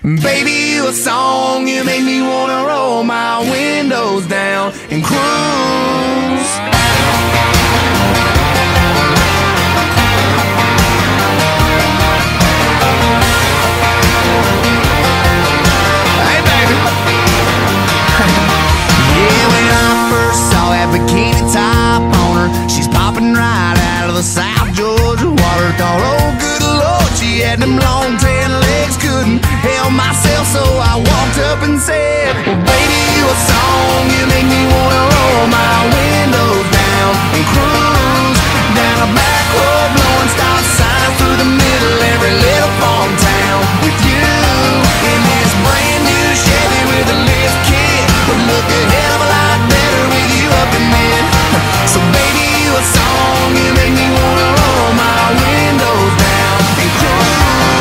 Baby, you a song, you make me wanna roll my windows down and cruise. Hey baby. Yeah, when I first saw that bikini top on her, she's popping right out of the South Georgia water. Thought, oh good Lord, she had them long tan legs, couldn't help myself, so I walked up and said, well baby, you a song, you make me wanna roll my windows down and cruise down a back road, blowing stop signs through the middle every little farm town with you in this brand new Chevy with a lift kit. Would look a hell of a lot better with you up in it. So baby, you a song, you make me wanna roll my windows down and cruise.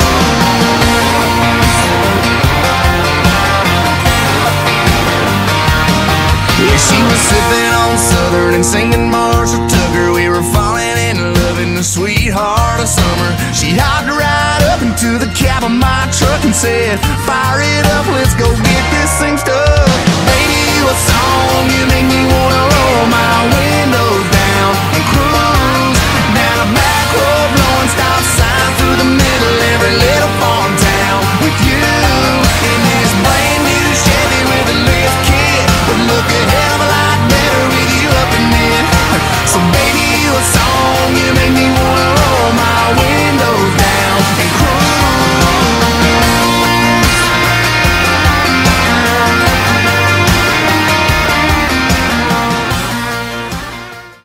Yeah, she was sipping on Southern and singing Marshall Tucker. We were falling in love in the sweetheart of summer. She hopped right up into the cab of my truck and said, fire it up, let's go get this thing stuck. Baby, you a song, you make me wanna roll my windows